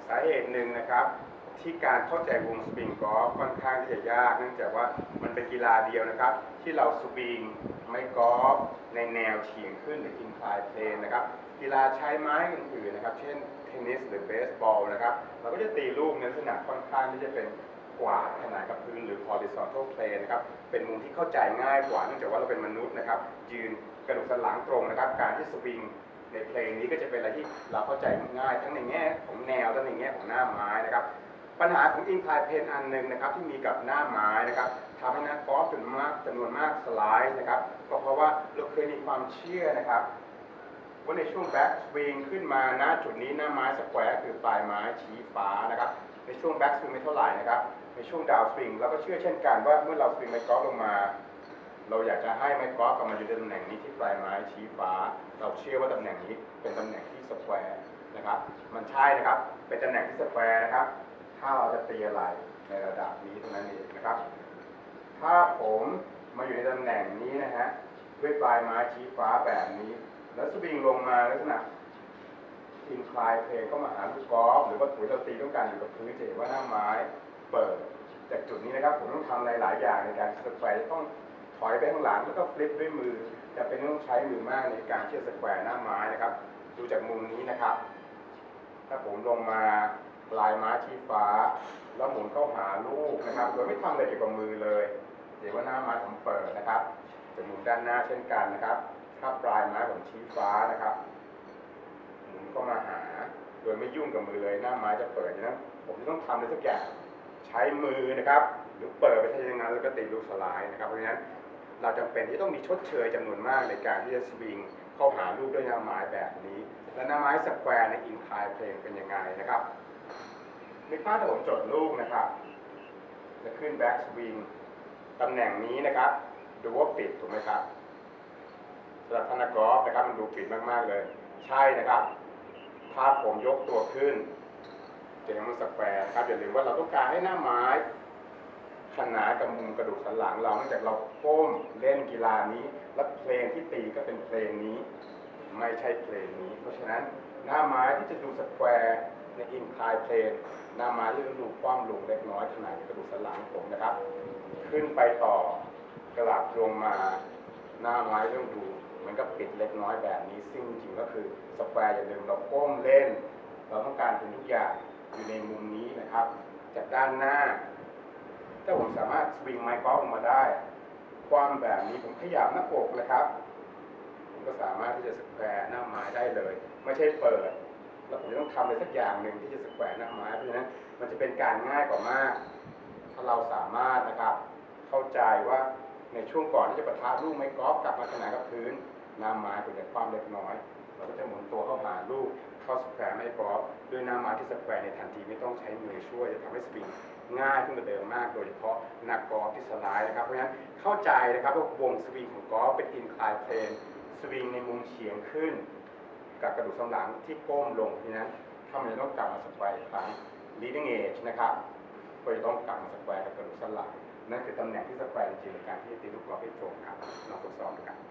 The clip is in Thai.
สาเหตุหนึ่งนะครับที่การเข้าใจวงสวิงกอล์ฟค่อนข้างที่จะยากเนื่องจากว่ามันเป็นกีฬาเดียวนะครับที่เราสวิงไม้กอล์ฟในแนวเฉียงขึ้นหรืออินคลายเพลนนะครับกีฬาใช้ไม้อื่นๆนะครับเช่นเทนนิสหรือเบสบอลนะครับเราก็จะตีลูกในลักษณะค่อนข้างที่จะเป็นกวาดขนาดกับพื้นหรือ horizontal plane นะครับเป็นมุมที่เข้าใจง่ายกว่าเนื่องจากว่าเราเป็นมนุษย์นะครับยืนกระดูกสันหลังตรงนะครับการที่สวิงในเพลงนี้ก็จะเป็นอะไรที่เราเข้าใจง่ายทั้งในแง่ของแนวและในแง่ของหน้าไม้นะครับปัญหาของอินคลายเพลนอันหนึ่งนะครับที่มีกับหน้าไม้นะครับทำให้นักกอล์ฟจำนวนมากสไลด์นะครับก็เพราะว่าเราเคยมีความเชื่อนะครับว่าในช่วงแบ็กสวิงขึ้นมาณจุดนี้หน้าไม้สแควร์คือปลายไม้ชี้ฟ้านะครับในช่วงแบ็กสวิงไม่เท่าไหร่นะครับในช่วงดาวสวิงเราก็เชื่อเช่นกันว่าเมื่อเราสวิงไม้กอล์ฟลงมาเราอยากจะให้ไม้กอล์ฟกลับมาอยู่ในตำแหน่งนี้ที่ปลายไม้ชี้ฟ้าเราเชื่อว่าตำแหน่งนี้เป็นตำแหน่งที่สแควร์นะครับมันใช่นะครับเป็นตำแหน่งที่สแควร์นะครับถ้าเราจะตีอะไรในระดับนี้เท่านั้นเองนะครับถ้าผมมาอยู่ในตำแหน่งนี้นะฮะด้วยปลายไม้ชี้ฟ้าแบบนี้แล้วสวิงลงมาลักษณะอินคลายเพลนเข้ามาหาลูกกอล์ฟหรือว่าถุยเราตีต้องการอยู่กับพื้นจะเห็นว่าหน้าไม้เปิดจากจุดนี้นะครับผมต้องทำหลายอย่างในการสแควร์ต้องถอยไปข้างหลังแล้วก็ฟลิปด้วยมือจะเป็นต้องใช้มือมากในการที่จะสแควร์หน้าไม้นะครับดูจากมุมนี้นะครับถ้าผมลงมาปลายไม้ชี้ฟ้าแล้วหมุนเข้าหาลูกนะครับโดยไม่ทำอะไรเกี่ยวกับมือเลยเห็นว่าหน้าไม้ผมเปิดนะครับจะหมุนด้านหน้าเช่นกันนะครับถ้าปลายไม้ผมชี้ฟ้านะครับหมุนเข้ามาหาโดยไม่ยุ่งกับมือเลยหน้าไม้จะเปิดนะผมจะต้องทำอะไรสักอย่างใช้มือนะครับหรือเปิดไปที่อย่างนั้นแล้วก็ตีลูกสไลด์นะครับเพราะฉะนั้นเราจำเป็นที่ต้องมีชดเชยจำนวนมากในการที่จะสวิงเข้าหาลูกด้วยหน้าไม้แบบนี้และหน้าไม้สแควร์ในอินคลายเพลนเป็นยังไงนะครับในภาพที่ผมจดลูกนะครับจะขึ้นแบ็กสวิงตำแหน่งนี้นะครับดูว่าปิดถูกไหมครับสำหรับท่านนักกอล์ฟนะครับมันดูปิดมากๆเลยใช่นะครับถ้าผมยกตัวขึ้นจะเห็นมันสแควร์นะครับอย่าลืมว่าเราต้องการให้หน้าไม้ขนานกับมุมกระดูกสันหลังเราเนื่องจากเราก้มเล่นกีฬานี้และเพลงที่ตีก็เป็นเพลงนี้ไม่ใช่เพลงนี้เพราะฉะนั้นหน้าไม้ที่จะดูสแควร์ในอินคลายเพลนหน้าไม้ที่จะดูคว่ำลงเล็กน้อยขนาดกระดูกสันหลังผมนะครับขึ้นไปต่อกลับลงมาหน้าไม้เริ่มดูมันก็ปิดเล็กน้อยแบบนี้ซึ่งจริงก็คือสแควร์อย่าลืมเราก้มเล่นเราต้องการเป็นทุกอย่างอยู่ในมุมนี้นะครับจากด้านหน้าถ้าผมสามารถสวิงไม้กอล์ฟออกมาได้ความแบบนี้ผมขยับหน้าอกนะครับผมก็สามารถที่จะสแควร์หน้าไม้ได้เลยไม่ใช่เปิดแล้วผมจะต้องทำอะไรสักอย่างหนึ่งที่จะสแควร์หน้าไม้เพราะฉะนั้นมันจะเป็นการง่ายกว่ามากถ้าเราสามารถนะครับเข้าใจว่าในช่วงก่อนที่จะปะทะลูกไม้กอล์ฟกลับมาขนานกับพื้นหน้าไม้เป็นความเล็กน้อยเราก็จะหมุนตัวเข้าหาลูกเข้าสแควร์ไม้กอล์ฟด้วยหน้าไม้ที่สแควร์ในทันทีไม่ต้องใช้มือช่วยจะทำให้สวิงง่ายขึ้นกว่าเดิมมากโดยเฉพาะนักกอล์ฟที่สไลด์นะครับเพราะฉะนั้นเข้าใจนะครับว่าวงสวิงของกอล์ฟเป็นอินคลายเพลนสวิงในมุมเฉียงขึ้นกับกระดูกสันหลังที่ก้มลงเพราะฉะนั้นถ้ามันจะต้องกลับมาสแควร์อีกครั้ง leading edge นะครับก็จะต้องกลับมาสแควร์กับกระดูกสันหลังนั่นคือตำแหน่งที่สแควร์จริงๆในการที่จะตีลูกกอล์ฟให้ตรงครับลองทดสอบดูครับ